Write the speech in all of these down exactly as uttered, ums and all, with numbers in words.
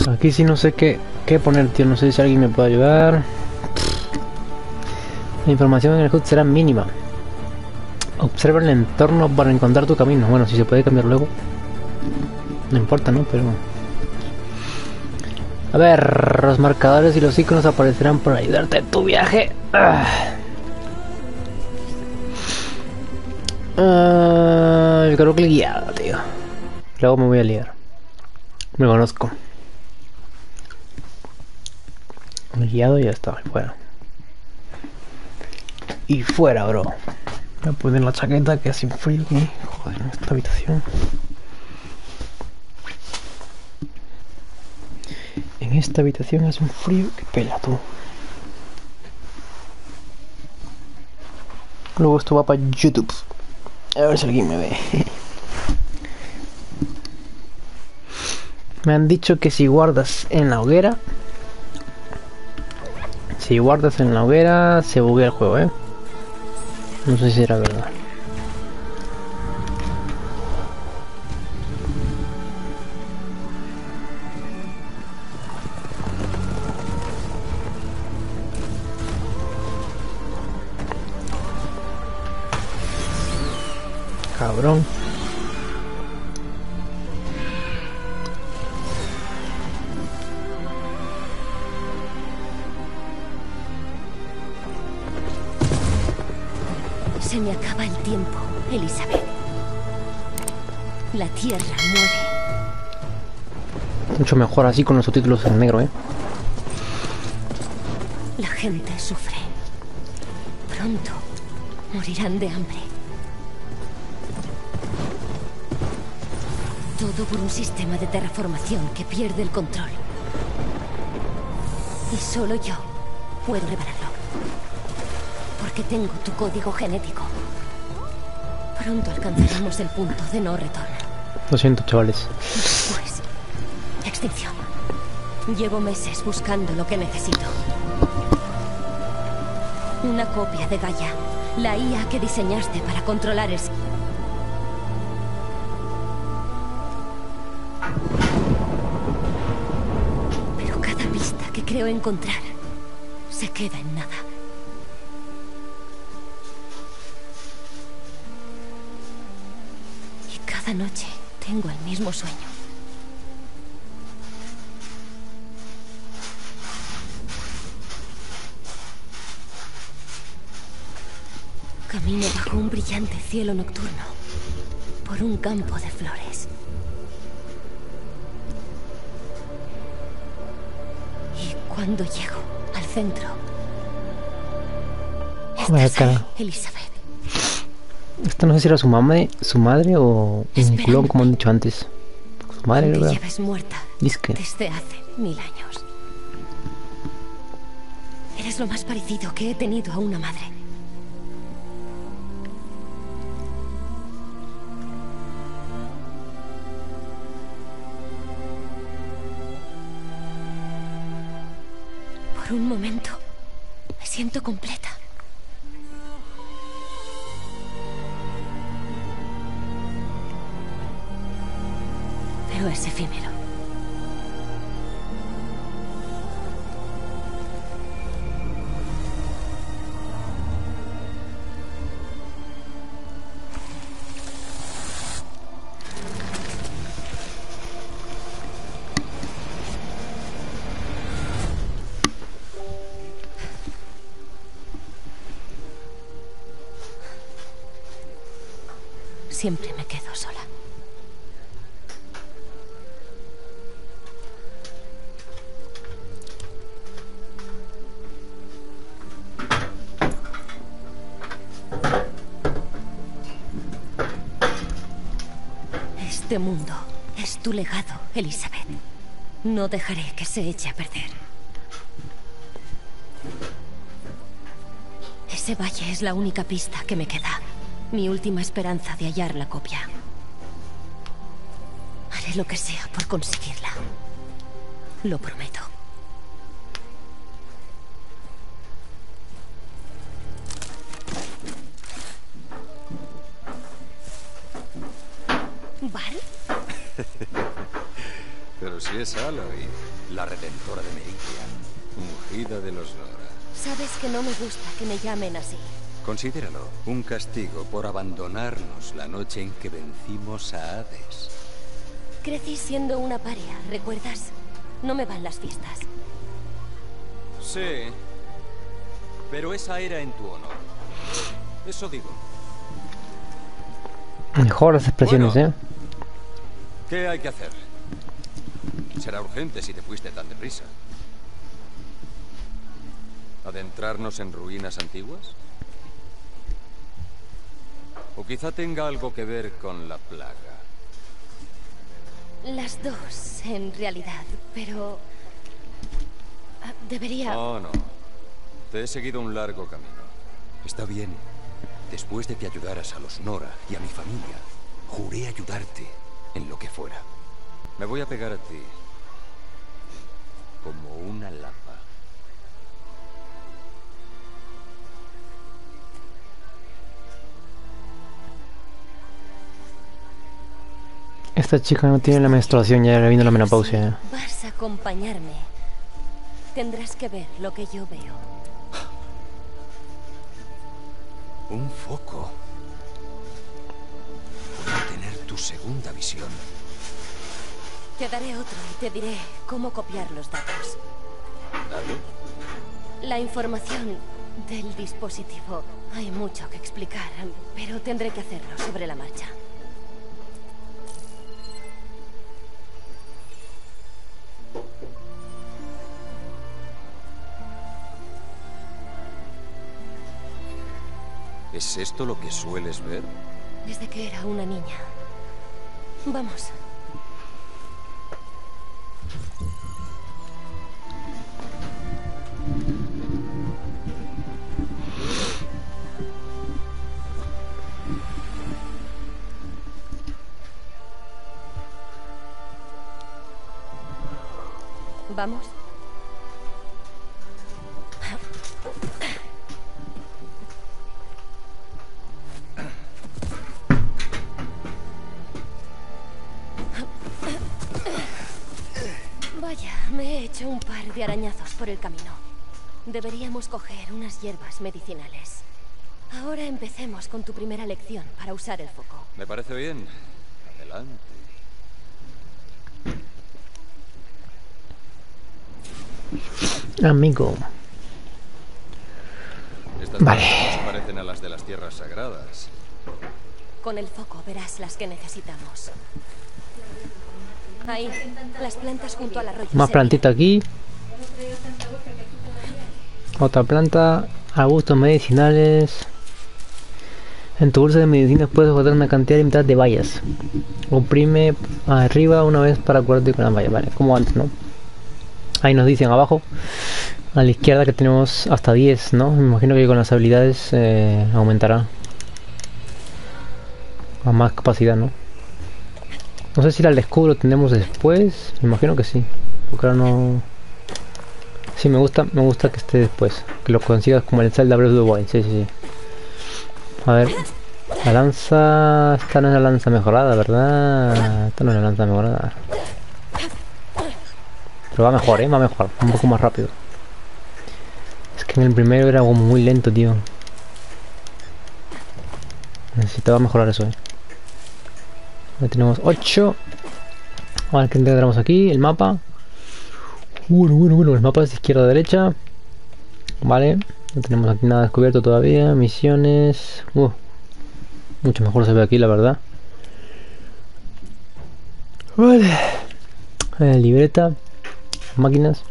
Aquí sí no sé qué, qué poner, tío. No sé si alguien me puede ayudar. La información en el H U D será mínima. Observa el entorno para encontrar tu camino. Bueno, si se puede cambiar luego. No importa, ¿no? Pero... A ver, los marcadores y los iconos aparecerán para ayudarte en tu viaje. Ah. Uh, yo creo que el guiado, tío. Luego me voy a liar. Me conozco. El guiado y ya está, fuera. Y fuera, bro. Voy a poner la chaqueta que hace frío aquí. Joder, en esta habitación. En esta habitación hace un frío que pela, tú. Luego esto va para YouTube. A ver si alguien me ve. Me han dicho que si guardas en la hoguera, si guardas en la hoguera, se buguea el juego, ¿eh? No sé si será verdad. Cabrón. Se me acaba el tiempo, Elizabeth. La tierra muere. Mucho mejor así con los subtítulos en negro, ¿eh? La gente sufre. Pronto morirán de hambre. Todo por un sistema de terraformación que pierde el control. Y solo yo puedo revelarlo. Porque tengo tu código genético. Pronto alcanzaremos el punto de no retorno. Lo siento, chavales. Después, extinción. Llevo meses buscando lo que necesito. Una copia de Gaia, la I A que diseñaste para controlar el... Pero cada pista que creo encontrar se queda en nada. Y cada noche tengo el mismo sueño. Camino bajo un brillante cielo nocturno, por un campo de flores. Y cuando llego al centro, estás ahí, Elizabeth. Esta no sé si era su madre, su madre o un clon, como han dicho antes. Su madre, Te ¿verdad? lleves muerta Disque. desde hace mil años. Eres lo más parecido que he tenido a una madre. Por un momento, me siento completa. Pero es efímero. Siempre me quedo sola. Este mundo es tu legado, Elizabeth. No dejaré que se eche a perder. Ese valle es la única pista que me queda. Mi última esperanza de hallar la copia. Haré lo que sea por conseguirla. Lo prometo. ¿Val? Pero si es Aloy, la redentora de Meridian, ungida de los Nora. Sabes que no me gusta que me llamen así. Considéralo un castigo por abandonarnos la noche en que vencimos a Hades. Crecí siendo una paria, ¿recuerdas? No me van las fiestas. Sí, pero esa era en tu honor. Eso digo. Mejor las expresiones, Bueno, ¿eh? ¿qué hay que hacer? Será urgente si te fuiste tan deprisa. ¿Adentrarnos en ruinas antiguas? O quizá tenga algo que ver con la plaga. Las dos, en realidad, pero... ah, debería... No, no. Te he seguido un largo camino. Está bien. Después de que ayudaras a los Nora y a mi familia, juré ayudarte en lo que fuera. Me voy a pegar a ti como una lapa. Esta chica no tiene la menstruación, ya le vino la menopausia. Vas a acompañarme. Tendrás que ver lo que yo veo. Un foco. Puedo tener tu segunda visión. Te daré otro y te diré cómo copiar los datos. ¿Dale? La información del dispositivo. Hay mucho que explicar, pero tendré que hacerlo sobre la marcha. ¿Es esto lo que sueles ver? Desde que era una niña. Vamos. Vamos. Vaya, me he hecho un par de arañazos por el camino. Deberíamos coger unas hierbas medicinales. Ahora empecemos con tu primera lección para usar el foco. Me parece bien. Adelante. Amigo. Estas Vale. plantas se parecen a las de las tierras sagradas. Con el foco verás las que necesitamos. Ahí, las plantas junto al arroyo. Más Seria. plantita aquí. Otra planta. Arbustos medicinales. En tu bolsa de medicinas puedes guardar una cantidad limitada de bayas. Oprime arriba una vez para curarte con las bayas. Vale, como antes, ¿no? Ahí nos dicen abajo, a la izquierda, que tenemos hasta diez, ¿no? Me imagino que con las habilidades eh, aumentará a más capacidad, ¿no? No sé si el escudo lo tenemos después. Me imagino que sí, porque ahora no... Sí, me gusta, me gusta que esté después, que lo consigas como el Zelda Breath of the Wild. Sí, sí, sí. A ver, la lanza... Esta no es la lanza mejorada, ¿verdad? Esta no es la lanza mejorada. Pero va mejor, ¿eh? Va mejor, un poco más rápido. Es que en el primero era algo muy lento, tío. Necesitaba mejorar eso, ¿eh? Ya tenemos ocho. A ver qué encontramos aquí, el mapa. Bueno, bueno, bueno, el mapa es de izquierda a derecha. Vale, no tenemos aquí nada descubierto todavía. Misiones. Uh, mucho mejor se ve aquí, la verdad. Vale. Eh, libreta. Máquinas.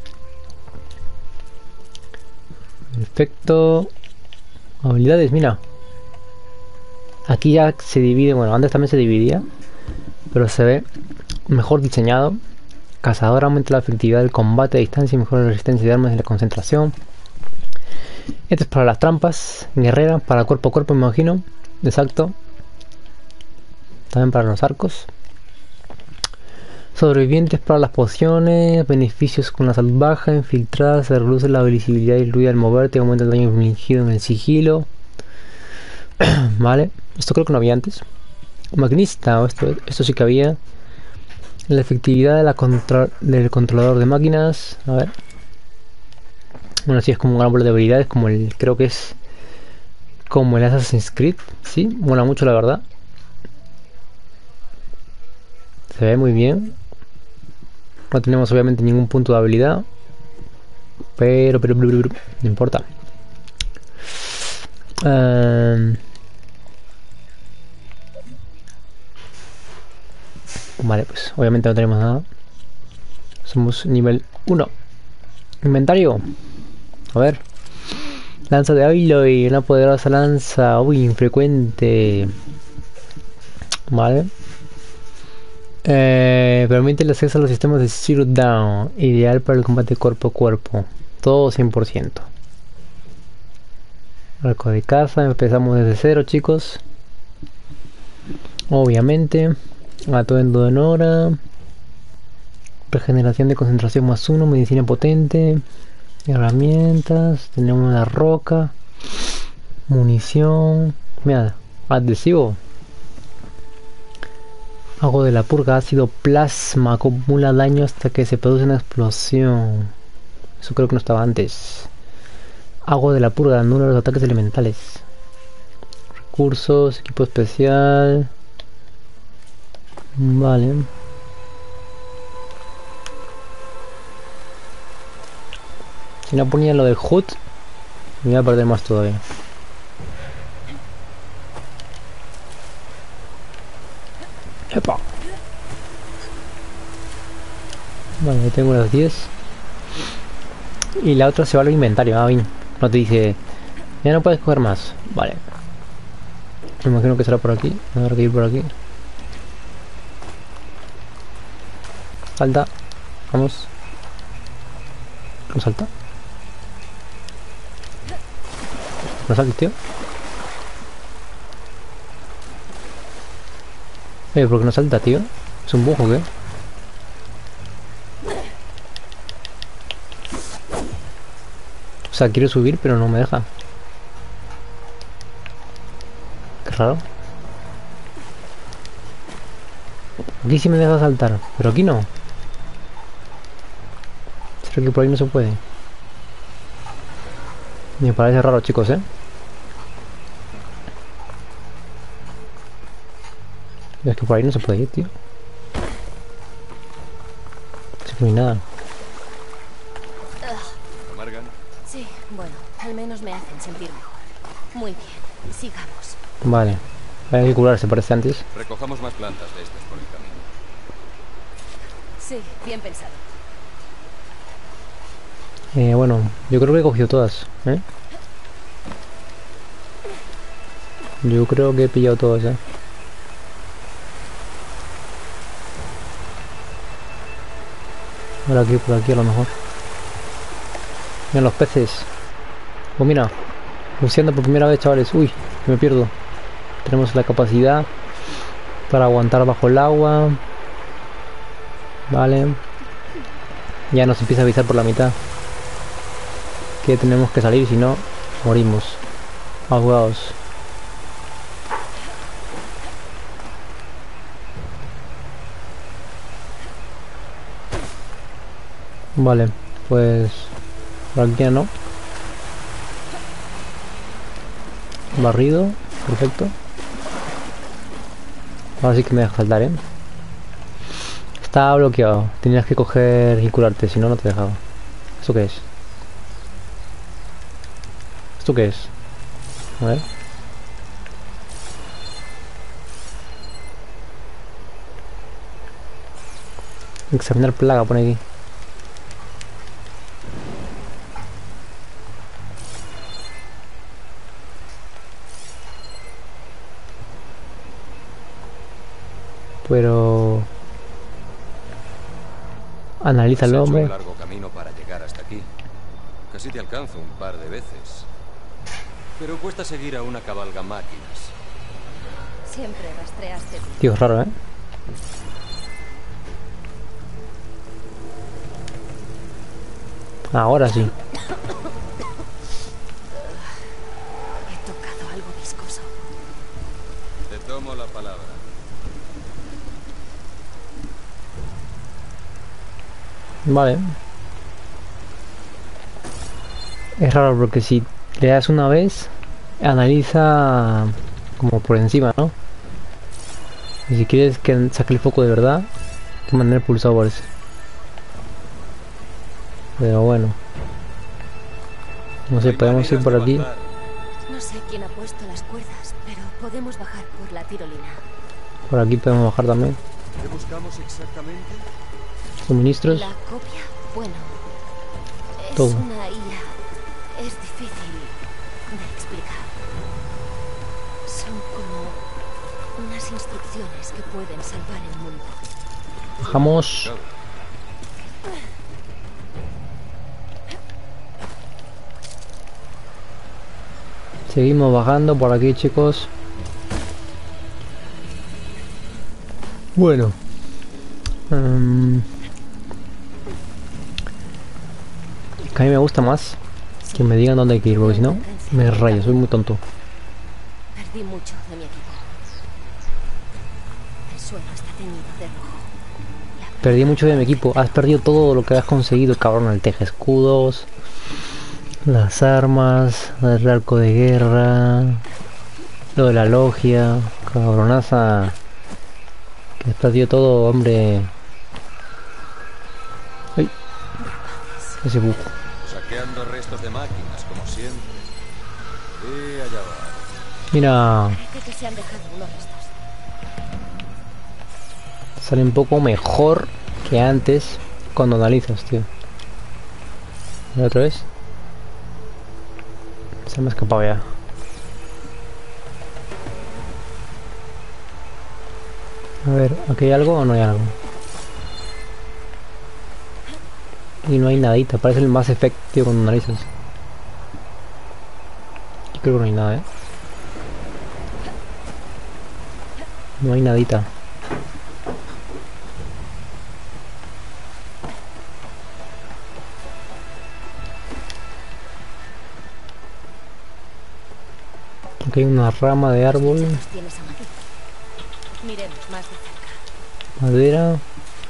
Perfecto. Habilidades, mira. Aquí ya se divide, bueno, antes también se dividía, pero se ve mejor diseñado. Cazador aumenta la efectividad del combate a distancia y mejora la resistencia de armas y la concentración. Esto es para las trampas. Guerrera, para cuerpo a cuerpo, me imagino. Exacto. También para los arcos. Sobrevivientes para las pociones. Beneficios con la salud baja. Infiltrada, se reduce la visibilidad y el ruido al moverte. Aumenta el daño infligido en el sigilo. Vale. Esto creo que no había antes. Maquinista. Esto, esto sí que había. La efectividad de la control del controlador de máquinas. A ver. Bueno, sí, es como un árbol de habilidades, como el, creo que es como el Assassin's Creed. Sí, mola mucho la verdad. Se ve muy bien. No tenemos obviamente ningún punto de habilidad. Pero, pero, pero, pero no importa. Um, vale, pues obviamente no tenemos nada. Somos nivel uno. Inventario. A ver. Lanza de Aloy, una poderosa lanza. Uy, infrecuente. Vale. Eh, permite el acceso a los sistemas de Zero Down. Ideal para el combate cuerpo a cuerpo. Todo cien por ciento. Arco de caza. Empezamos desde cero, chicos. Obviamente. Atuendo de Nora. Regeneración de concentración más uno. Medicina potente. Herramientas. Tenemos la roca. Munición. Mira, adhesivo. Agua de la purga, ácido plasma, acumula daño hasta que se produce una explosión. Eso creo que no estaba antes. Agua de la purga, anula los ataques elementales. Recursos, equipo especial. Vale. Si no ponía lo del H U D, me voy a perder más todavía. ¡Epa! Vale, ya tengo las diez. Y la otra se va al inventario. Ah, bien. No te dice, ya no puedes coger más. Vale. Me imagino que será por aquí. Habrá que ir por aquí. Salta. Vamos. ¿No salta? ¿No saltes, tío? Eh, ¿por qué no salta, tío? ¿Es un bug o qué? O sea, quiero subir, pero no me deja. Qué raro. Aquí sí me deja saltar, pero aquí no. ¿Será que por ahí no se puede? Me parece raro, chicos, ¿eh? Es que por ahí no se puede ir, tío. No hay nada. ¿Amargan? Sí, bueno, al menos me hacen sentir mejor. Muy bien, sigamos. Vale. Hay que curarse, parece antes. Recojamos más plantas de estas por el camino. Sí, bien pensado. Eh, bueno, yo creo que he cogido todas, ¿eh? Yo creo que he pillado todas ya. Ahora aquí, por aquí a lo mejor. Mira los peces. Pues mira, buceando por primera vez, chavales. Uy, me pierdo. Tenemos la capacidad para aguantar bajo el agua. Vale. Ya nos empieza a avisar por la mitad que tenemos que salir, si no morimos ahogados. Vale, pues por aquí ya no. Barrido, perfecto. Ahora sí que me deja saltar, ¿eh? Está bloqueado, tenías que coger y curarte, si no, no te dejaba. ¿Esto qué es? ¿Esto qué es? A ver. Examinar plaga, pone aquí. Pero... Analízalo, hombre. Has hecho un largo camino para llegar hasta aquí. Casi te alcanzo un par de veces. Pero cuesta seguir a una cabalga máquinas. Siempre rastreaste. Tío, es raro, ¿eh? Ahora sí. He tocado algo viscoso. Te tomo la palabra. Vale. Es raro porque si le das una vez, analiza como por encima, ¿no? Y si quieres que saque el foco de verdad, hay que mantener pulsado por eso. Pero bueno. No sé, podemos ir por aquí. No sé quién ha puesto las cuerdas, pero podemos bajar por la tirolina. Por aquí podemos bajar también. ¿Qué buscamos exactamente? Suministros. La copia, bueno, es Todo. una I A. Es difícil de explicar. Son como unas instrucciones que pueden salvar el mundo. Bajamos. Seguimos bajando por aquí, chicos. Bueno. Um, que a mí me gusta más que me digan dónde hay que ir, porque si no, me rayo, soy muy tonto. Perdí mucho de mi equipo. El suelo está teñido de rojo. La Perdí mucho de mi equipo. Has perdido todo lo que has conseguido, cabrón. El teje escudos, las armas, el arco de guerra, lo de la logia. Cabronaza. Que has perdido todo, hombre. Ay. Ese bug. Saqueando restos de máquinas, como siempre. Y allá va. Mira, parece que se han dejado unos restos. sale un poco mejor que antes cuando analizas, tío. ¿Y otra vez? Se me ha escapado ya. A ver, ¿aquí hay algo o no hay algo? Y no hay nadita, parece el más efectivo cuando analizas. Yo creo que no hay nada, ¿eh? No hay nadita. Aquí hay una rama de árbol, Los tienes a Madrid. Miremos más de cerca. madera.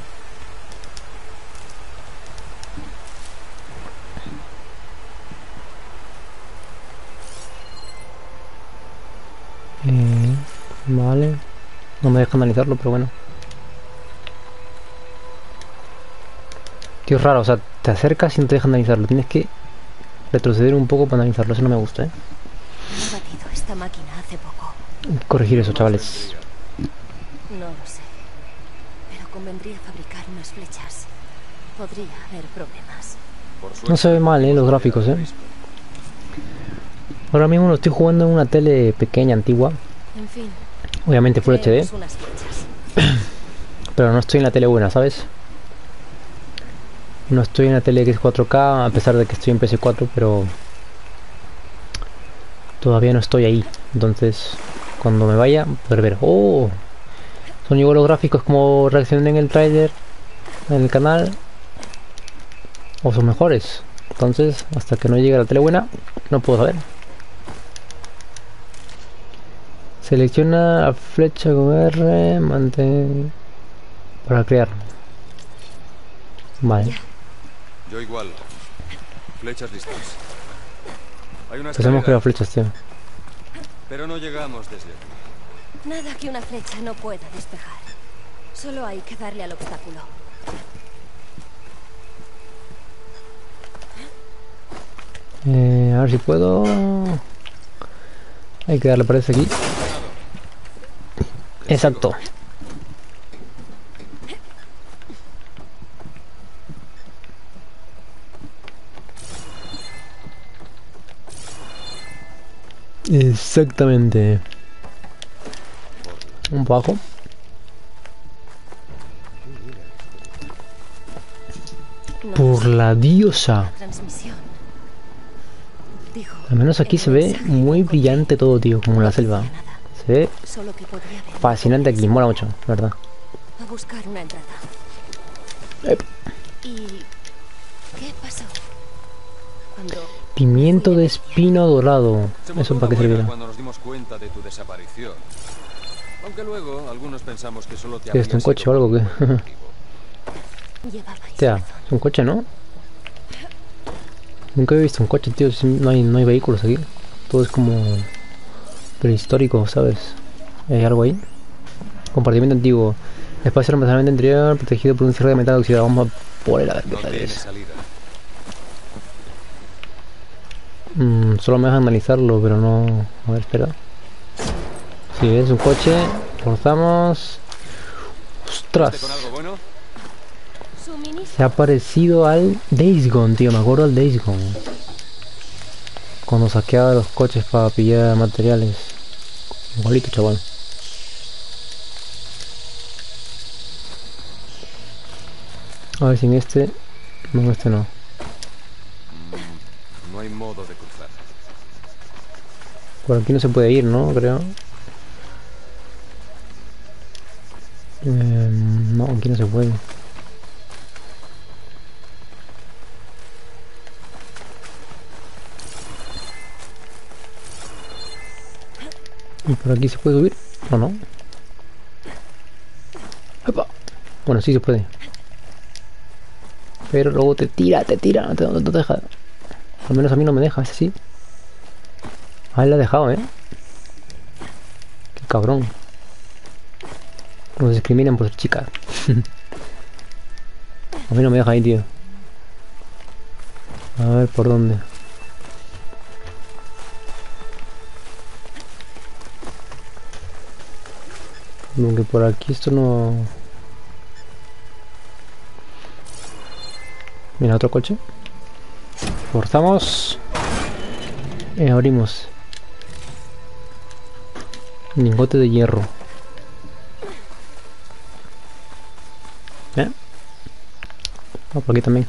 Eh, vale. No me deja analizarlo, pero bueno. Tío, es raro, o sea, te acercas y no te deja analizarlo. Tienes que retroceder un poco para analizarlo, eso no me gusta, ¿eh? He batido esta máquina hace poco. Hay que corregir eso, chavales. No lo sé. Pero convendría fabricar unas flechas. Podría haber problemas. Por suerte, No se ve mal, ¿eh? Los gráficos, ¿eh? Ahora mismo lo estoy jugando en una tele pequeña, antigua. En fin, Obviamente Full H D. creemos unas flechas. Pero no estoy en la tele buena, ¿sabes? No estoy en la tele que es cuatro K, a pesar de que estoy en P S cuatro, pero todavía no estoy ahí. Entonces, cuando me vaya, poder ver. ¡Oh! Son igual los gráficos como reaccioné en el trailer en el canal. O son mejores. Entonces, hasta que no llegue a la tele buena, no puedo saber. Selecciona la flecha con R, mantén para crear. Vale. Yo igual. Flechas listas. Hay una Pues hemos escalera, creado flechas, tío. pero no llegamos desde aquí. Nada que una flecha no pueda despejar. Solo hay que darle al obstáculo. Eh, a ver si puedo. Hay que darle, parece aquí. Exacto. Exactamente. Un poco. No Por sé, la diosa. transmisión. Dijo, Al menos aquí en se el ve mensaje muy que brillante todo, tío, como en la selva. decía nada, Se ve solo que podría ver. fascinante aquí, mola mucho, la verdad. A buscar una entrada. Ep. ¿Y qué pasó? Cuando Pimiento de espino dorado. Se ¿Eso montó para qué una buena servirá? cuando nos dimos cuenta de tu desaparición. Aunque luego algunos pensamos que solo te ¿Qué es, habría un coche sido o algo, por qué? un buen motivo. Llevabais Hostia, razón. es un coche, ¿no? Nunca he visto un coche, tío. Si no hay, no hay vehículos aquí. Todo es como prehistórico, ¿sabes? Hay algo ahí. Compartimiento antiguo. Espacio almacenamiento interior protegido por un cierre de metal oxidado. Vamos a por él a ver qué No tal tiene es. salida. Mm, solo me deja analizarlo, pero no... A ver, espera. Si es un coche, forzamos... ¡Ostras! ¿Este con algo bueno? Suministro. Se ha parecido al Days Gone, tío. Me acuerdo al Days Gone. Cuando saqueaba los coches para pillar materiales. Igualito, chaval. A ver si en este... No, en este no. Mm, no hay modo de cruzar. Por aquí no se puede ir, ¿no? Creo. Eh, no, aquí no se puede. ¿Y por aquí se puede subir? ¿O no? ¡Epa! Bueno, sí se puede. Pero luego te tira, te tira, no te, no te deja. Al menos a mí no me deja, ese sí. A él la ha dejado, ¿eh? Qué cabrón. Nos discriminan por chicas. A mí no me deja ahí, tío. A ver por dónde. Aunque por aquí esto no... Mira, otro coche. Forzamos. Y abrimos. Lingote de hierro. ¿Eh? Ah, por aquí también.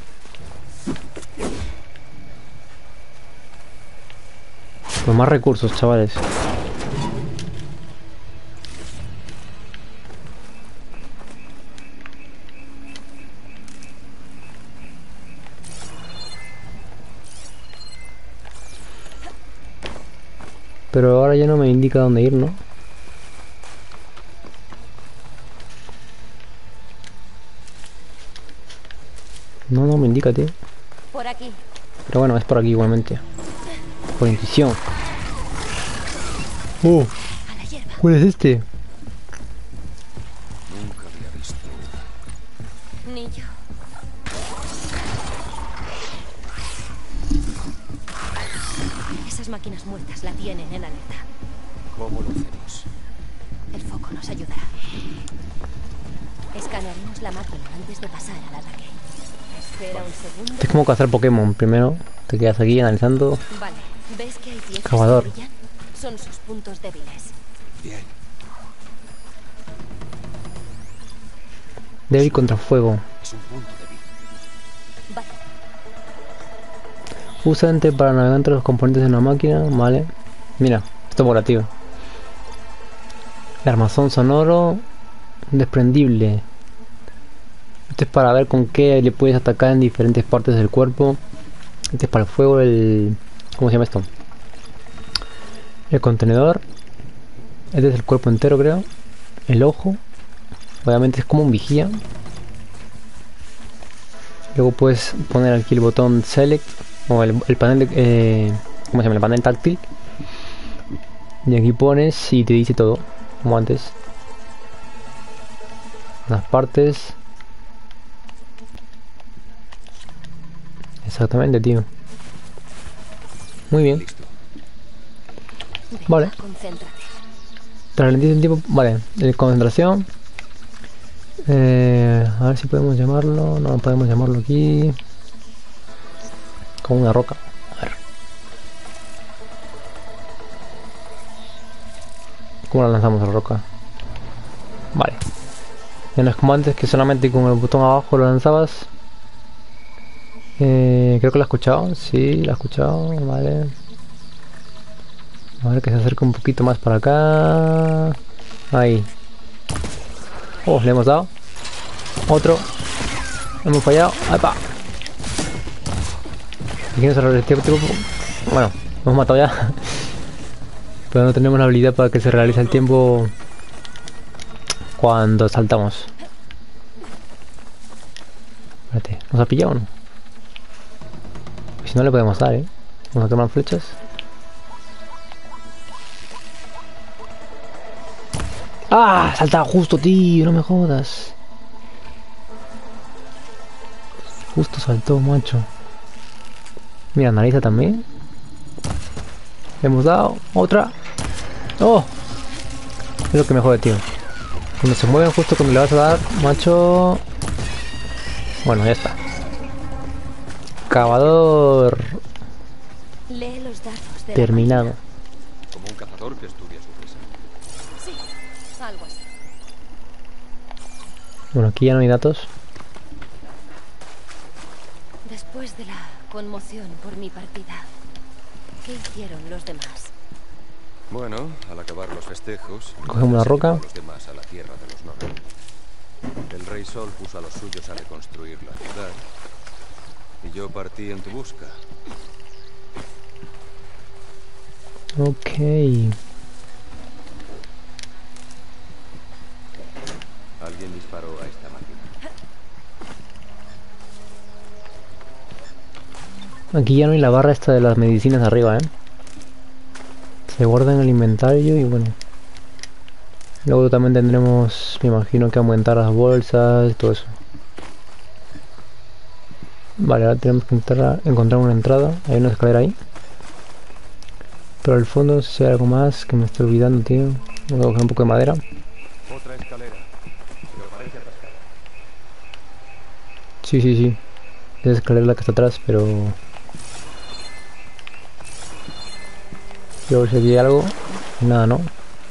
Pues más recursos, chavales. Pero ahora ya no me indica dónde ir, ¿no? No, no me indica, tío. Por aquí. Pero bueno, es por aquí igualmente. Por intuición. ¡Oh! A la hierba. ¿Cuál es este? Nunca había visto. Ni yo. Esas máquinas muertas la tienen en alerta. ¿Cómo lo hacemos? El foco nos ayudará. Escanearemos la máquina antes de pasar al ataque. Espera un segundo. Es como cazar Pokémon. Primero te quedas aquí analizando. Vale. ¿Ves que hay piezas Cavador. que brillan? Son sus puntos débiles. Bien. Débil contra fuego. Es un punto débil. Vale. Usa ente para navegar entre los componentes de una máquina. Vale. Mira, esto mola, tío. El armazón sonoro. Desprendible. Este es para ver con qué le puedes atacar en diferentes partes del cuerpo. Este es para el fuego, el... ¿Cómo se llama esto? El contenedor. Este es el cuerpo entero, creo. El ojo. Obviamente es como un vigía. Luego puedes poner aquí el botón Select. O el, el panel de... Eh, ¿Cómo se llama? El panel táctil. Y aquí pones y te dice todo. Como antes. Las partes. Exactamente, tío. Muy bien. Listo. Venga, Vale. concéntrate. Te ralentiza el tiempo. Vale. Eh, concentración. Eh, a ver si podemos llamarlo. No podemos llamarlo aquí. Como una roca. A ver. ¿Cómo la lanzamos a la roca? Vale. Ya no es como antes que solamente con el botón abajo lo lanzabas. Eh, creo que lo he escuchado. Sí, lo he escuchado. Vale. A ver que se acerque un poquito más para acá. Ahí. Oh, le hemos dado. Otro. Hemos fallado. ¡Epa! Aquí no se realiza el tiempo. Bueno, hemos matado ya. Pero no tenemos la habilidad para que se realice el tiempo cuando saltamos. Espérate, ¿nos ha pillado o no? Si no le podemos dar, ¿eh? Vamos a tomar flechas. ¡Ah! Saltaba justo, tío, no me jodas. Justo saltó, macho. Mira, analiza también. Le hemos dado otra. ¡Oh! Es lo que me jode, tío. Cuando se mueven justo cuando le vas a dar, macho. Bueno, ya está. Cavador. Lee los datos de Terminado. Como un cazador que estudia su presa. Sí, algo así. Bueno, aquí ya no hay datos. Después de la conmoción por mi partida, ¿qué hicieron los demás? Bueno, al acabar los festejos, Cogemos la se roca. llevó a los demás a la tierra de los Nora. El rey Sol puso a los suyos a reconstruir la ciudad y yo partí en tu busca. Ok. Alguien disparó a esta máquina. Aquí ya no hay la barra esta de las medicinas arriba, ¿eh? Se guarda en el inventario y bueno. Luego también tendremos, me imagino, que aumentar las bolsas y todo eso. Vale, ahora tenemos que entrar, encontrar una entrada. Hay una escalera ahí. Pero al fondo no sé si hay algo más que me estoy olvidando, tío. Voy a coger un poco de madera. Otra escalera, pero parece atascada. Sí, sí, sí. Esa escalera es la que está atrás, pero... Quiero ver si aquí hay algo. Nada, ¿no?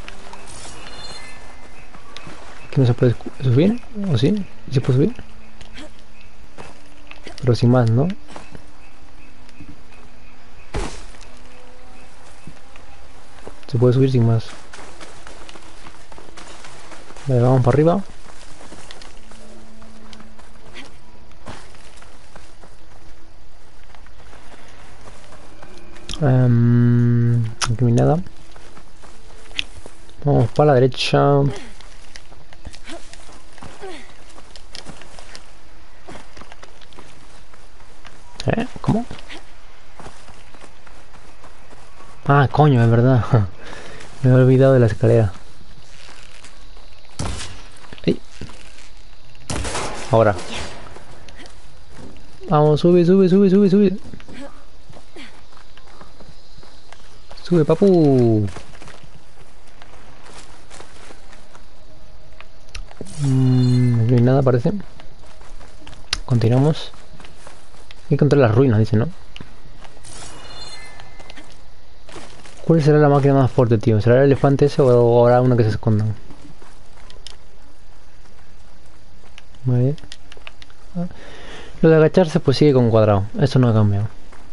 Aquí no se puede subir, ¿o sí? ¿Sí se puede subir? Pero sin más, ¿no? Se puede subir sin más. Vale, vamos para arriba. Um, aquí no hay nada. Vamos para la derecha. ¿Eh? ¿Cómo? Ah, coño, es verdad. Me he olvidado de la escalera. ¡Ey! Ahora. Vamos, sube, sube, sube, sube, sube. Sube, papu. Mm, no hay nada, parece. Continuamos. Hay que encontrar las ruinas, dice, ¿no? ¿Cuál será la máquina más fuerte, tío? ¿Será el elefante ese o habrá una que se esconda? Vale. Lo de agacharse pues sigue con cuadrado. Eso no ha cambiado.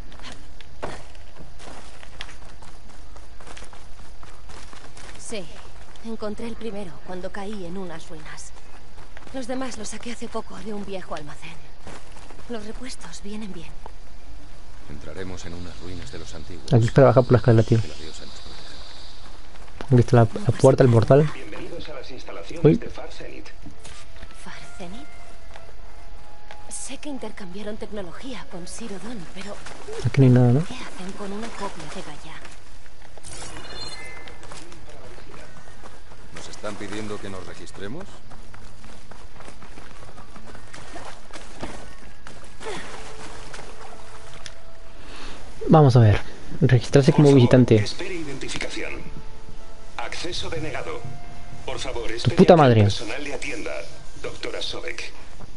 Sí, encontré el primero cuando caí en unas ruinas. Los demás los saqué hace poco de un viejo almacén. Los repuestos vienen bien. Entraremos en unas ruinas de los antiguos. Aquí para bajar por la escalera, tío. Que la diosa nos proteja. Aquí está la, la puerta, el portal. Bienvenidos a las instalaciones Uy. de Far Zenith. ¿Farzenit? Sé que intercambiaron tecnología con Sirodon, pero Aquí no hay nada, ¿no? ¿qué hacen con una copia de Gaia? ¿Nos están pidiendo que nos registremos? Vamos a ver. Registrarse como Por favor, visitante. espere identificación. Acceso denegado. Por favor, espere puta a que el madre. personal le atienda, doctora Sobek.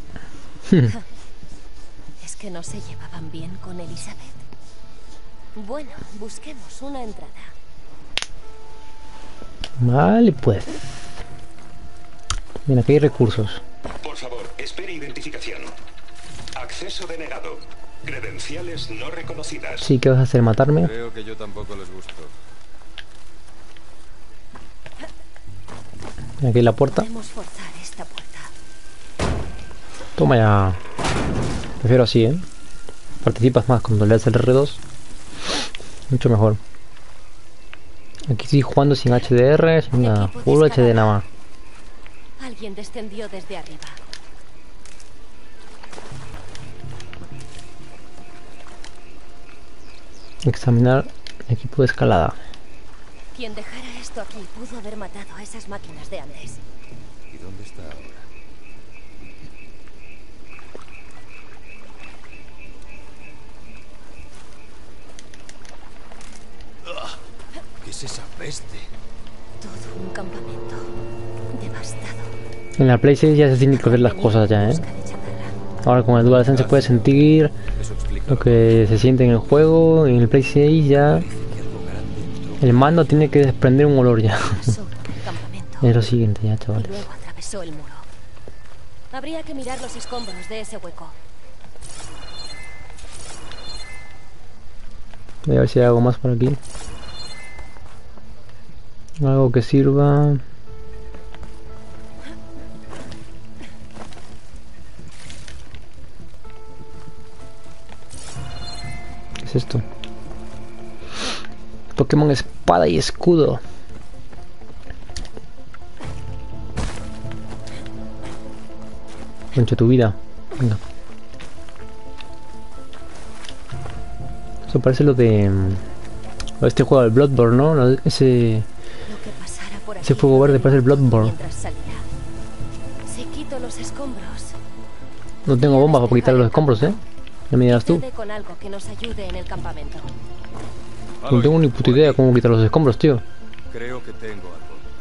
Es que no se llevaban bien con Elizabeth. Bueno, busquemos una entrada. Vale, pues. Mira, aquí hay recursos. Por favor, espere identificación. Acceso denegado. Credenciales no reconocidas. Sí, ¿qué vas a hacer? ¿Matarme? Creo que yo tampoco les gusto. Mira, aquí hay la puerta. Podemos forzar esta puerta. Toma ya. Prefiero así, ¿eh? Participas más cuando le das el R dos. Mucho mejor. Aquí estoy jugando sin H D R, sin nada. Equipo de Puro H D escalada. nada más. Alguien descendió desde arriba. Examinar equipo de escalada. Quien dejara esto aquí pudo haber matado a esas máquinas de antes. ¿Y dónde está ahora? ¿Qué es esa peste? Todo un campamento devastado. En la Play seis ya se tienen que ver las cosas ya, ¿eh? Ahora con el DualSense se puede sentir Eso explica lo que se siente en el juego. En el Play seis ya que algo grande entró. el mando tiene que desprender un olor ya. Pasó por el campamento Es lo siguiente ya, y chavales. luego atravesó el muro. Habría que mirar los escombros de ese hueco. Voy a ver si hay algo más por aquí. Algo que sirva. ¿Qué es esto? Pokémon Espada y Escudo. Concha tu vida. Venga. Eso parece lo de... lo de este juego, el Bloodborne, ¿no? Lo de- Ese... Lo que pasara por Ese aquí fuego verde parece el Bloodborne. mientras salía. Si quito los escombros, No tengo bombas para quitar los escombros, ¿eh? Ya me dirás tú. sucede con algo que nos ayude en el campamento. No tengo ni puta idea cómo quitar los escombros, tío. Creo que tengo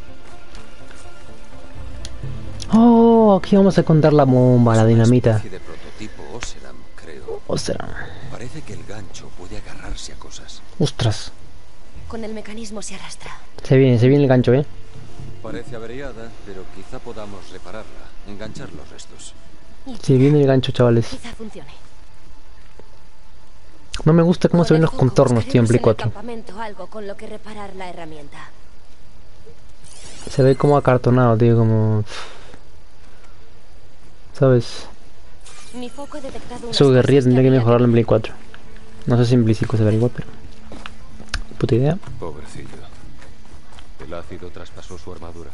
algo. Oh, aquí vamos a contar la bomba, la Es una dinamita. especie de prototipo Oseram, creo. Ostras. Parece que el gancho puede agarrarse a cosas. Ostras. Con el mecanismo se arrastra. Se viene, se viene el gancho, ¿eh? Parece averiada, pero quizá podamos repararla. Enganchar los restos. Y Se viene el gancho, chavales. quizá funcione. No me gusta cómo Con se ven el los foco contornos, tío, en buscaremos Play el cuatro. campamento algo con lo que reparar la herramienta. Se ve como acartonado, tío, como... ¿Sabes? Mi foco ha detectado unas Eso guerrilla cosas tendría que había mejorarlo en Play cuatro. No sé si en Play cinco se verá igual, pero... Puta idea. Pobrecillo. El ácido traspasó su armadura.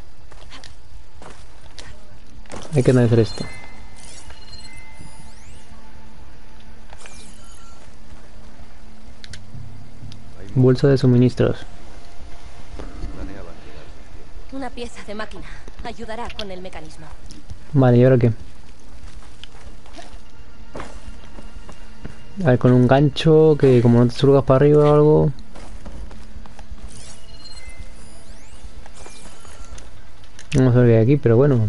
Hay que analizar esto. Bolsa de suministros. Planeaban quedarse. Una pieza de máquina. Ayudará con el mecanismo. Vale, ¿y ahora qué? A ver, con un gancho que como no te surgas para arriba o algo... Vamos a ver qué hay aquí, pero bueno.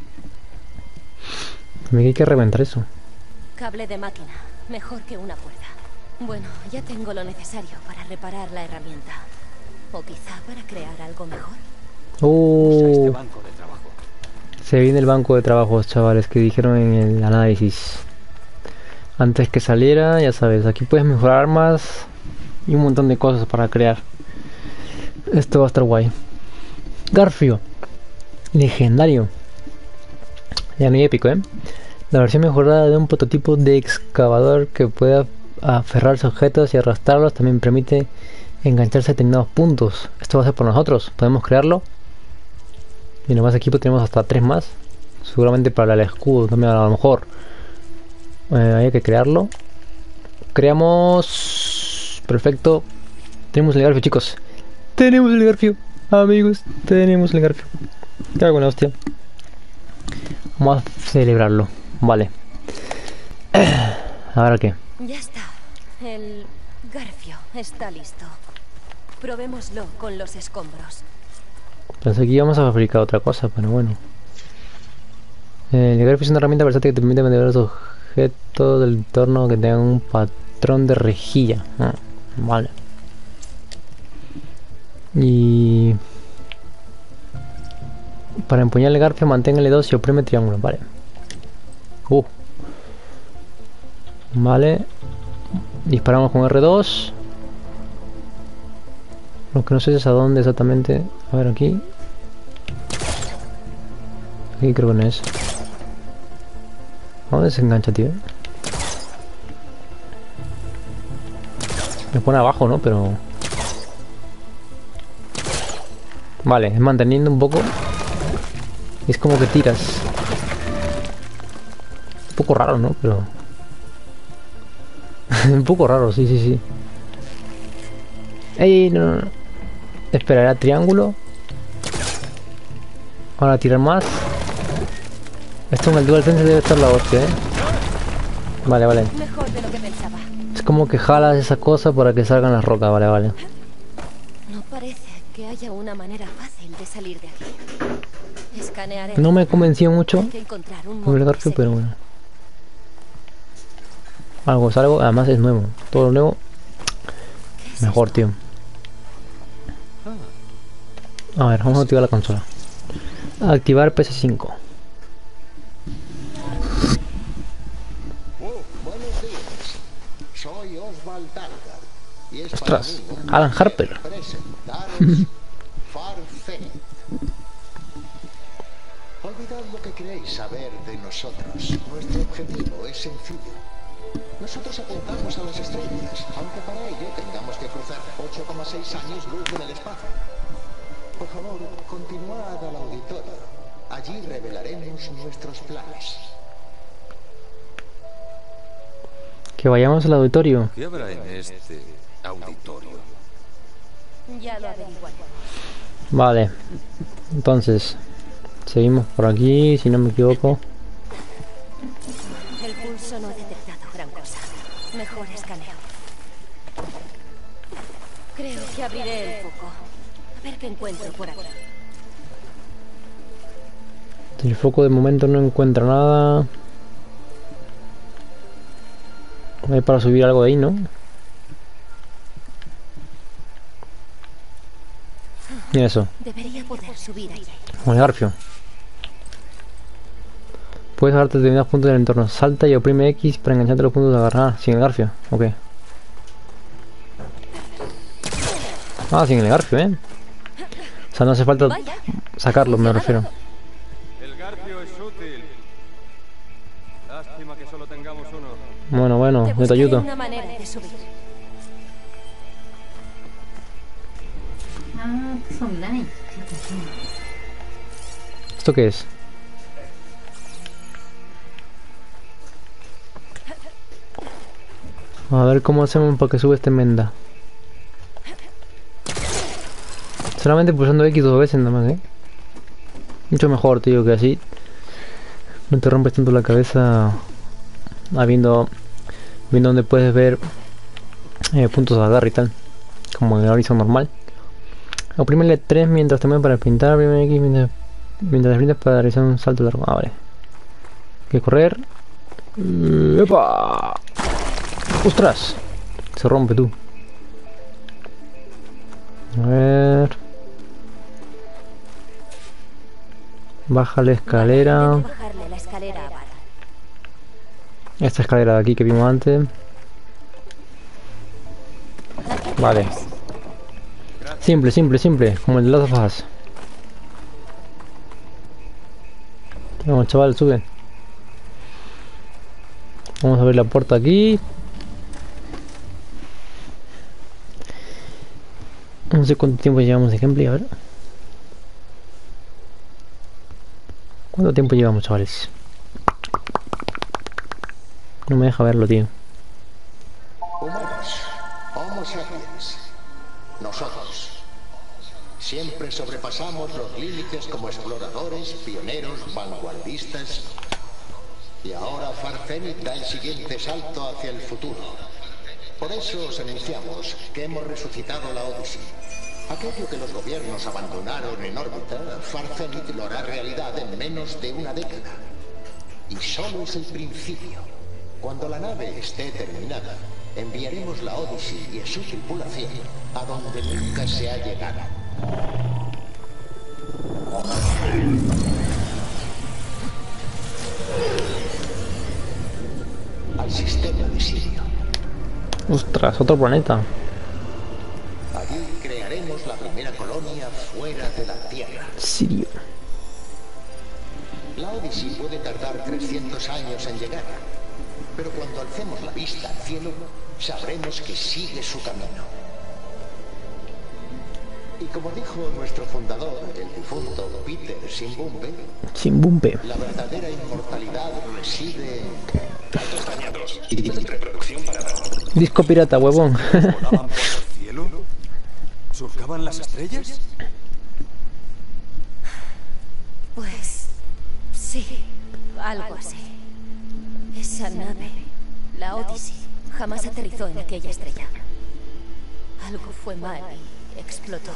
Me hay que reventar eso. Cable de máquina. Mejor que una cuerda. Bueno, ya tengo lo necesario para reparar la herramienta. O quizá para crear algo mejor. Oh, banco de trabajo. se viene el banco de trabajos, chavales, que dijeron en el análisis. Antes que saliera, ya sabes, aquí puedes mejorar armas y un montón de cosas para crear. Esto va a estar guay. Garfio. Legendario. Ya no hay épico, ¿eh? La versión mejorada de un prototipo de excavador que pueda aferrarse a objetos y arrastrarlos también permite engancharse a determinados puntos. Esto va a ser por nosotros. Podemos crearlo. Y en el más equipo tenemos hasta tres más. Seguramente para el escudo también a lo mejor. Eh, hay que crearlo. Creamos. Perfecto. Tenemos el garfio, chicos. Tenemos el garfio. Amigos, tenemos el garfio. Qué buena hostia. Vamos a celebrarlo. Vale. ¿Ahora qué? Ya está. El garfio está listo. Probémoslo con los escombros. Pensé que íbamos a fabricar otra cosa, pero bueno. El garfio es una herramienta versátil que te permite manipular los objetos del entorno que tengan un patrón de rejilla. Ah, vale. Y... para empuñar el garfio, mantenga L dos y oprime triángulo. Vale. Uh. Vale. Disparamos con R dos. Lo que no sé es a dónde exactamente. A ver, aquí. Aquí creo que no es. ¿A dónde se engancha, tío? Me pone abajo, ¿no? Pero... vale, es manteniendo un poco. Y es como que tiras. Un poco raro, ¿no? Pero... un poco raro, sí, sí, sí. ¡Ey! No, no, no. Espera, era triángulo. Ahora tirar más. Esto en el DualSense debe estar la hostia, ¿eh? Vale, vale. Mejor de lo que pensaba. Es como que jalas esa cosa para que salgan las rocas, vale, vale. No parece que haya una manera fácil de salir de aquí. Escanearé. No me convenció mucho Hay que encontrar un el modo de Garfio, pero seguir. bueno. Algo es algo, además es nuevo. Todo lo nuevo, ¿Qué es mejor, esto? tío. A ver, vamos a activar la consola. Activar P S cinco. Oh, buenos días. Soy Oswald Dargar. Y es Ostras, para mí un Alan placer Harper. presentaros Farfetch. Olvidad lo que queréis saber de nosotros. Nuestro objetivo es sencillo. Nosotros apuntamos a las estrellas, aunque para ello tengamos que cruzar ocho coma seis años luz en el espacio. Por favor, continuad al auditorio. Allí revelaremos nuestros planes. Que vayamos al auditorio. ¿Qué habrá en este auditorio? Ya lo averiguaré. Vale. Entonces, seguimos por aquí, si no me equivoco. El pulso no ha detectado gran cosa. Mejor escaneo. Creo que abriré el foco. A ver qué encuentro por aquí. El foco de momento no encuentra nada. Hay para subir algo de ahí, ¿no? Y eso, Debería poder subir allí. con el Garfio. Puedes agarrarte determinados puntos del entorno. Salta y oprime X para engancharte a los puntos de agarrar. Ah, sin el Garfio, ok. Ah, sin el Garfio, ¿eh? O sea, no hace falta Vaya, sacarlo, me funcionado. refiero. El Garfio es útil. Lástima que solo tengamos uno. Bueno, bueno, Te yo te buscaré ayudo. una manera de subir. 아, 소리나네. ¿Esto qué es? A ver cómo hacemos para que sube este menda. Solamente pulsando X dos veces nada más, ¿eh? Mucho mejor, tío, que así no te rompes tanto la cabeza habiendo viendo donde puedes ver eh, puntos de agarre y tal, como en el Horizon normal. Oprímele tres mientras te mueves para pintar, oprime X mientras, mientras te brindas para realizar un salto largo. Ah, vale. Hay que correr. Uh, ¡Epa! ¡Ostras! Se rompe tú. A ver. Baja la escalera. Debo bajarle la escalera a Vara. Esta escalera de aquí que vimos antes. Vale. Simple, simple, simple. Como el de las fajas. Vamos, chaval, sube. Vamos a abrir la puerta aquí. No sé cuánto tiempo llevamos de gameplay, a ver. ¿Cuánto tiempo llevamos, chavales? No me deja verlo, tío. Humanos, Homo sapiens, nosotros. Siempre sobrepasamos los límites como exploradores, pioneros, vanguardistas. Y ahora Farfetch da el siguiente salto hacia el futuro. Por eso os anunciamos que hemos resucitado la Odyssey. Aquello que los gobiernos abandonaron en órbita, Farfetch lo hará realidad en menos de una década. Y solo es el principio. Cuando la nave esté terminada, enviaremos la Odyssey y a su tripulación a donde nunca se ha llegado. Al sistema de Sirio. Ostras, otro planeta. Allí crearemos la primera colonia fuera de la Tierra. Sirio. La Odyssey puede tardar trescientos años en llegar, pero cuando alcemos la vista al cielo, sabremos que sigue su camino. Y como dijo nuestro fundador, el difunto Peter Simbumbe, Sin bumpe. la verdadera inmortalidad reside en... Datos dañados. Reproducción parada. Disco pirata, huevón. ¿Volaban por el cielo? formaban las estrellas? Pues... sí, algo así. Esa nave, la Odyssey, jamás aterrizó en aquella estrella. Algo fue mal y explotó.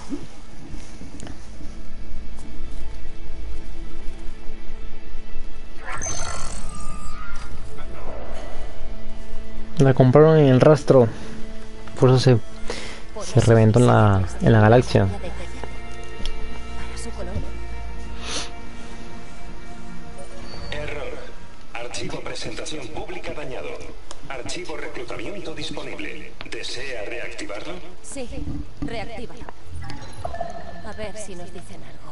La compraron en el rastro. Por eso se, se reventó en la, en la galaxia. Error. Archivo presentación pública dañado. Archivo reclutamiento disponible. ¿Desea reactivarlo? Sí, reactívalo. A ver si nos dicen algo.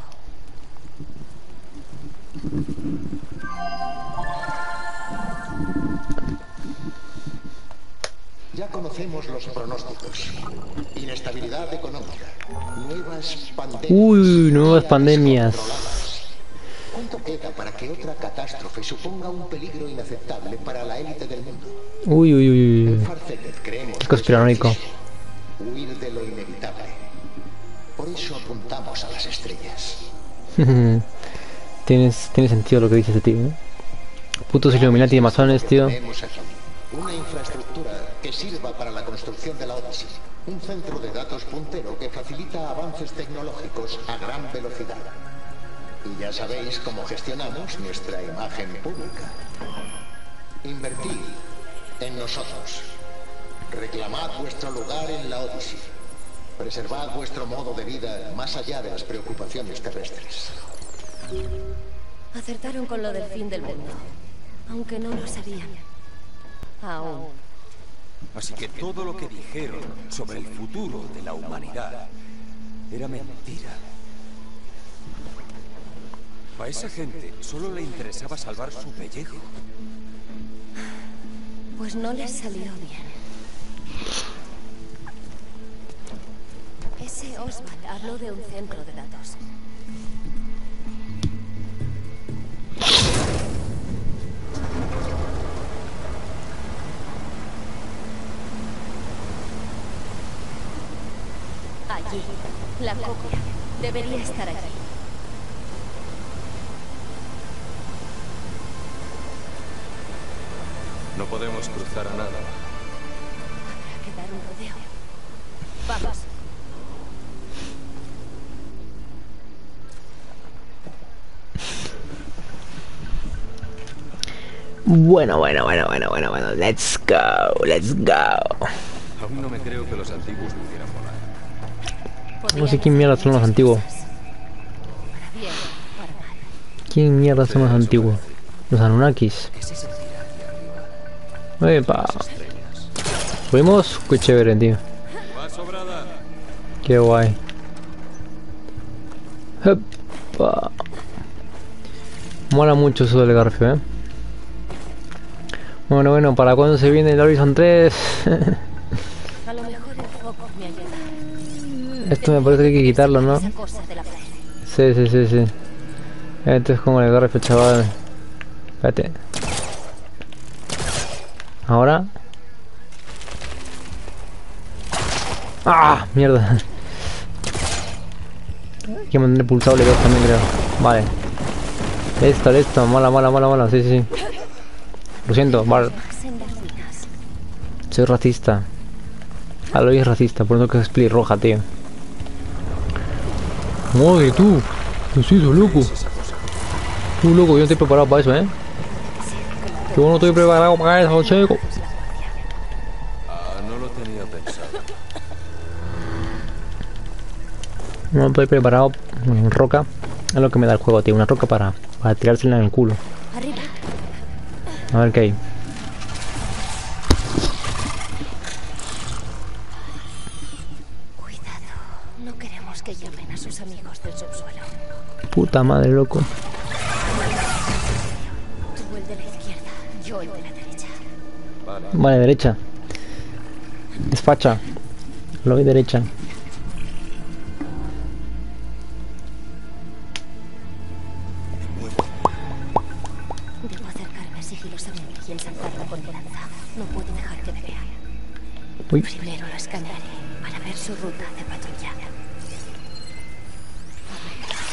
Ya conocemos los pronósticos. Inestabilidad económica. Nuevas pandemias. Uy, nuevas pandemias. ¿Cuánto queda para que otra catástrofe suponga un peligro inaceptable para la élite del mundo? Uy, uy, uy. En Farfetch creemos Es conspiranoico. huir de lo inevitable. Por eso apuntamos a las estrellas. Tienes, tiene sentido lo que dices de ti, ¿eh? Putos Illuminati y masones, tío. Tenemos aquí una infraestructura que sirva para la construcción de la Odyssey. Un centro de datos puntero que facilita avances tecnológicos a gran velocidad. Y ya sabéis cómo gestionamos nuestra imagen pública. Invertid en nosotros. Reclamad vuestro lugar en la Odyssey. Preservad vuestro modo de vida más allá de las preocupaciones terrestres. Acertaron con lo del fin del mundo, aunque no lo sabían. Aún. Así que todo lo que dijeron sobre el futuro de la humanidad era mentira. A esa gente solo le interesaba salvar su pellejo. Pues no les salió bien. Ese Oswald habló de un centro de datos. Allí, la copia debería estar allí. No podemos cruzar a nada. Habrá que dar un rodeo. Vamos. Bueno, bueno, bueno, bueno, bueno, bueno. Let's go, let's go. Aún no me creo que los antiguos pudieran volar. No sé quién mierda son los antiguos. Para bien, para mal. ¿Quién mierda son los antiguos? Los Anunnakis. ¿Qué se sentirá aquí arriba? Epa. Las estrellas. ¿Fuimos? Qué chévere, tío. Va sobrada. Qué guay. Epa. Mola mucho eso del garfio, eh. Bueno, bueno, ¿para cuándo se viene el Horizon tres? A lo mejor el foco me ayuda. Esto me parece que hay que quitarlo, ¿no? Esa cosa de la pared. Sí, sí, sí, sí. Esto es como el garfio, chaval. Espérate. Ahora. ¡Ah! Mierda. Hay que mantener pulsado el dos también, creo. Vale. Listo, listo. Mola, mola, mola, mola. Sí, sí, sí. Lo siento, vale. En las ruinas. Soy racista. Aloy es racista, por eso que es split roja, tío. Oye, tú. ¿Qué es eso, loco? Tú, loco, yo no estoy preparado para eso, ¿eh? Yo no estoy preparado para eso, chico. Ah, no lo tenía pensado. No estoy preparado. Bueno, roca es lo que me da el juego, tío. Una roca para, para tirársela en el culo. Arriba. A ver qué hay. Cuidado. No queremos que llamen a sus amigos del subsuelo. Puta madre, loco. Tú el de la izquierda, yo el de la derecha. Vale. Vale, derecha. Despacha. Lo voy derecha. Debo acercarme sigilosamente y ensalzarlo con mi lanza. No puedo dejar que me vean. Uy. Primero lo escanearé para ver su ruta de patrulla.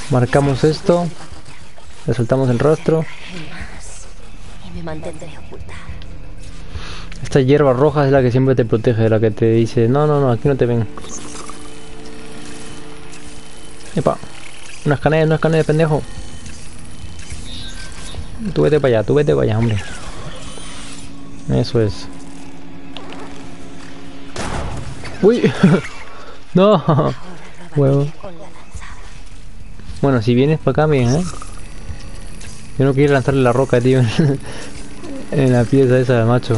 Marcamos esto. Le soltamos el rostro. Y me mantendré oculta. Esta hierba roja es la que siempre te protege, la que te dice, no, no, no, aquí no te ven. Epa, unas canales, unas canales, pendejo. Tú vete para allá, tú vete para allá, hombre. Eso es. Uy, no, huevo. Bueno, si vienes para acá, bien, ¿eh? Yo no quiero lanzarle la roca, tío, en la pieza esa, macho.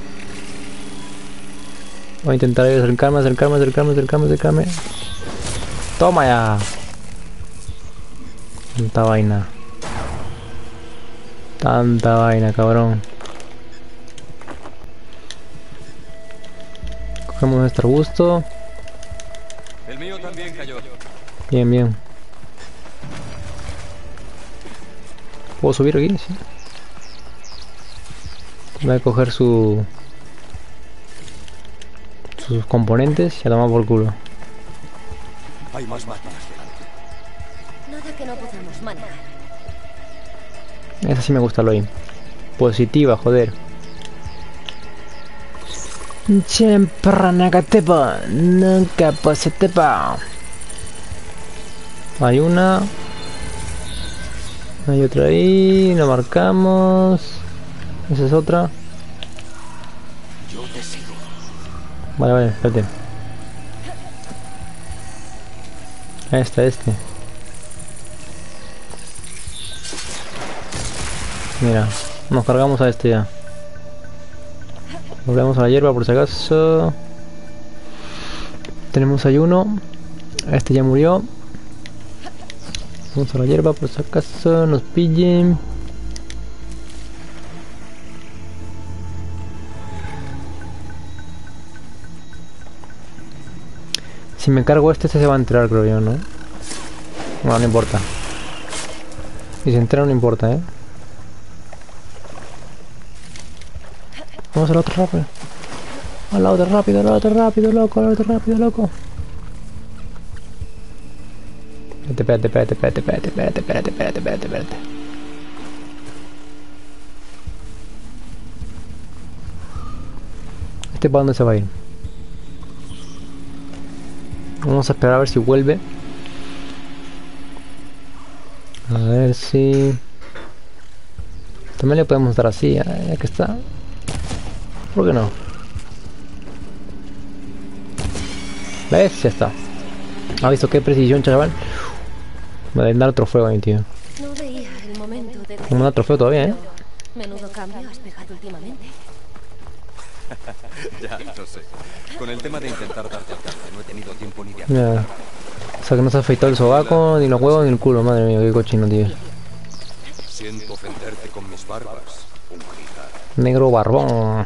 Voy a intentar acercarme, acercarme, acercarme, acercarme, acercarme. Toma ya. Tanta vaina. Tanta vaina, cabrón. Cogemos este arbusto. El mío también cayó. Bien, bien. ¿Puedo subir aquí? Sí. Voy a coger su... sus componentes y a tomar por culo. Hay más máquinas delante. Nada que no podamos manejar. Esa sí me gusta, Loin. Positiva, joder. Siempre negativo, nunca positivo. Hay una. Hay otra ahí, la marcamos. Esa es otra. Yo te sigo. Vale, vale, espérate. Este, este. Mira, nos cargamos a este ya. Volvemos a la hierba por si acaso. Tenemos ahí uno. Este ya murió. Vamos a la hierba por si acaso nos pillen. Si me cargo este, este se va a enterar, creo yo, ¿no? Bueno, no importa. Si se entera no importa, ¿eh? Vamos al otro rápido. Al otro rápido, al otro rápido, loco, al otro rápido, loco. Espérate, espérate, espérate, espérate, espérate, espérate, espérate, espérate, espérate. ¿Este para dónde se va a ir? Vamos a esperar a ver si vuelve. A ver si... También le podemos dar así, ya que está. ¿Por qué no? ¿Ves? Ya está. ¿Ha visto qué precisión, chaval? Me deben dar trofeo a mi tío. No veía el momento de... No me da trofeo todavía, ¿eh? Menudo cambio has pegado últimamente. Ya, lo sé. Con el tema de intentar darte alcance, no he tenido tiempo ni de Mira. apuntar. O sea que no se ha afeitado el sobaco, ni los huevos, ni el culo. Madre mía, qué cochino, tío. Siento ofenderte con mis barbas, un gitano. Negro barbón.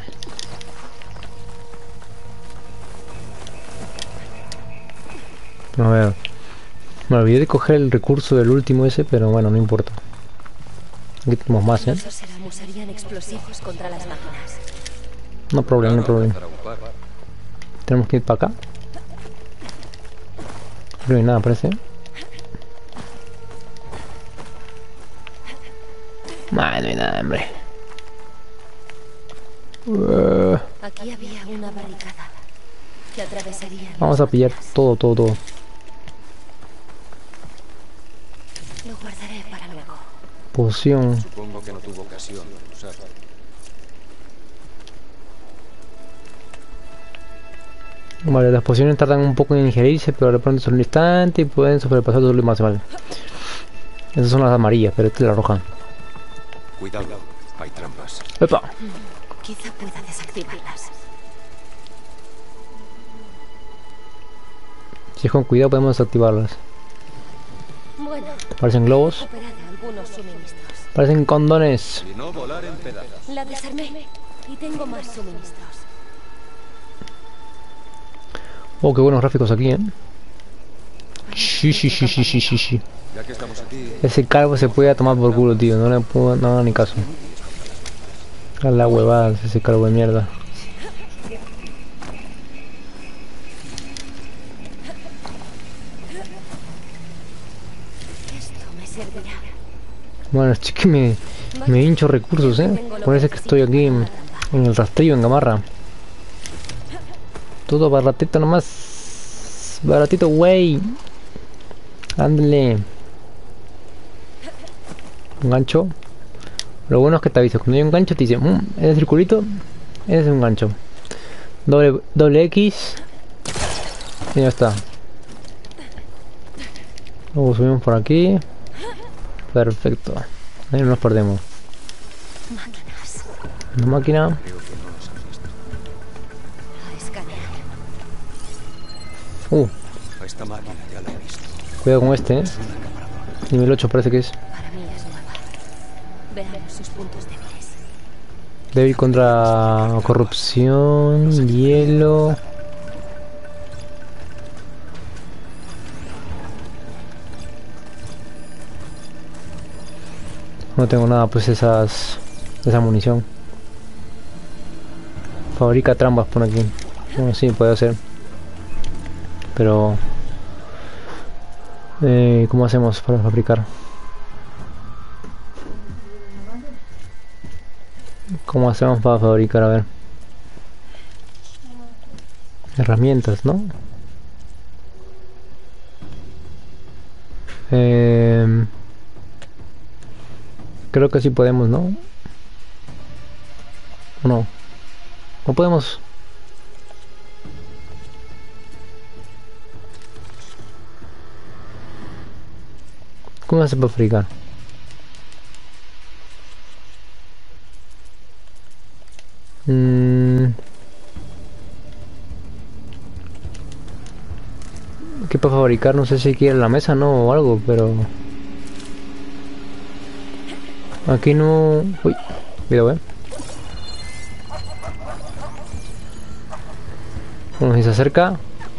A ver. Me olvidé de coger el recurso del último ese, pero bueno, no importa. Aquí tenemos más, ¿eh? Esos éramos serían explosivos contra las máquinas. No problema, no problema. Para un par. Tenemos que ir para acá. No hay nada, parece. Nah, no hay nada, hombre. Uh, Aquí había una barricada que atravesaría. vamos a pillar todo, todo, todo. Lo guardaré para luego. Poción. Supongo que no tuvo ocasión de usarlo. Vale, las pociones tardan un poco en ingerirse, pero de pronto son un instante y pueden sobrepasar los últimos. Vale. Esas son las amarillas, pero esta es la roja. Cuidado, hay trampas. ¡Epa! Quizá pueda desactivarlas. Si es con cuidado podemos desactivarlas. Bueno, Parecen he globos. recuperado algunos suministros. Parecen condones. Y no volar en pedazos. La desarmé y tengo más suministros. Oh, qué buenos gráficos aquí, ¿eh? Sí, sí, sí, sí, sí, sí, sí. Ya que estamos aquí, Ese calvo se puede tomar por culo, tío. No le puedo no haga ni caso. A la huevada, ese calvo de mierda. Bueno, es que me, me hincho recursos, eh. Parece que estoy aquí en, en el rastrillo, en Gamarra. Todo baratito nomás. Baratito, wey. Ándale. Un gancho. Lo bueno es que te avisa. Cuando hay un gancho te dice, mmm, ese circulito, ese es un gancho. Doble, doble X. Y ya está. Luego subimos por aquí. Perfecto. Ahí no nos perdemos. Máquinas. Una máquina. Creo que no nos han visto. A escanear. Uh, A esta máquina ya la he visto. cuidado con este, eh. Es una acaparadora. Nivel ocho parece que es. Para mí es nueva. Veamos sus puntos débiles. Débil contra corrupción, hielo. No tengo nada, pues esas, esa munición. Fabrica trampas por aquí. Bueno, sí, puede ser. Pero eh, ¿cómo hacemos para fabricar? ¿Cómo hacemos para fabricar? A ver. Herramientas, ¿no? Eh, creo que sí podemos, ¿no? ¿O no? No podemos. ¿Cómo se hace para fabricar? Mm. ¿Qué para fabricar? No sé si quiere la mesa, no, o algo, pero aquí no. Uy, cuidado, eh. Bueno, si se acerca,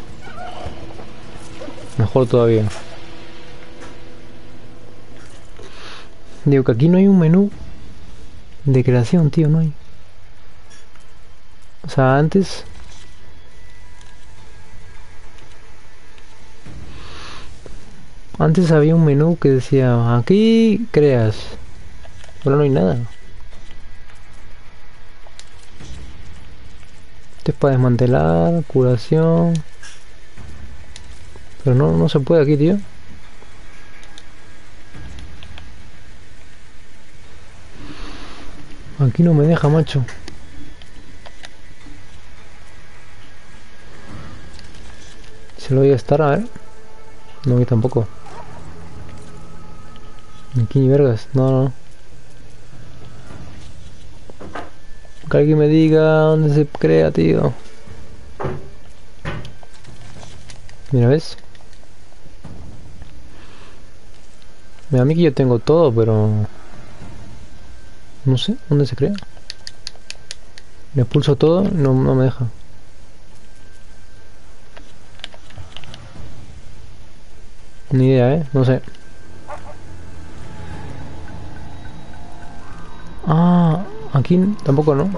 mejor todavía. Digo que aquí no hay un menú de creación, tío, no hay. O sea, antes Antes había un menú que decía, aquí creas. Ahora no hay nada. Esto es para desmantelar, curación. Pero no, no se puede aquí, tío. Aquí no me deja, macho. Se lo voy a estar, a ver. No, aquí tampoco. Aquí ni vergas, no, no. Que alguien me diga dónde se crea, tío. Mira, ¿ves? Mira, a mí que yo tengo todo, pero no sé dónde se crea. Le pulso todo y no, no me deja. Ni idea, ¿eh? No sé. Ah, aquí tampoco, ¿no?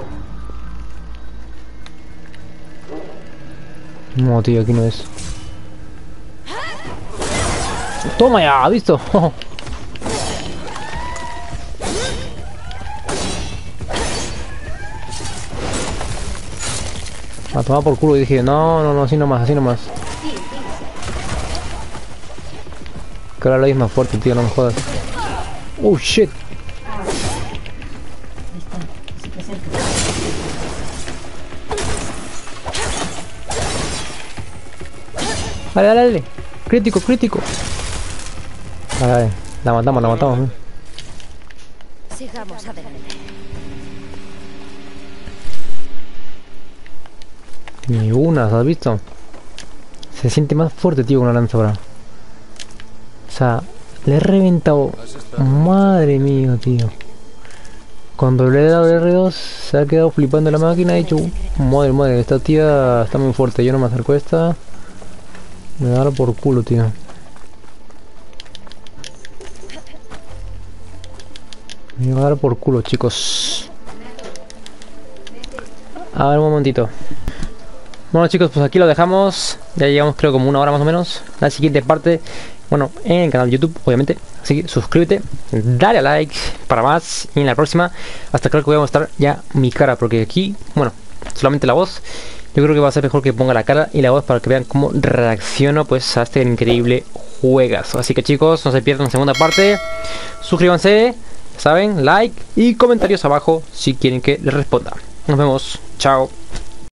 No, tío, aquí no es. Toma ya, ¿visto? A tomar por culo y dije, no, no, no, así nomás, así nomás. Que ahora la es más fuerte, tío, no me jodas. Oh, shit. Dale, dale, dale. Crítico, crítico. Dale, dale. La matamos, la matamos. ¿eh? Sigamos adelante. Ni una, ¿has visto? Se siente más fuerte, tío, con la lanza ahora. O sea, le he reventado. Madre mía, tío. Cuando le he dado el R dos, se ha quedado flipando la máquina y ha dicho, madre, madre, esta tía está muy fuerte. Yo no me acerco a esta. Me va a dar por culo, tío. Me va a dar por culo, chicos. A ver, un momentito. Bueno, chicos, pues aquí lo dejamos. Ya llegamos, creo, como una hora más o menos. La siguiente parte bueno, en el canal de YouTube, obviamente. Así que suscríbete, dale a like para más. Y en la próxima, hasta creo que voy a mostrar ya mi cara, porque aquí, bueno, solamente la voz. Yo creo que va a ser mejor que ponga la cara y la voz para que vean cómo reacciono pues a este increíble juegazo. Así que chicos, no se pierdan la segunda parte. Suscríbanse, saben, like y comentarios abajo si quieren que les responda. Nos vemos, chao.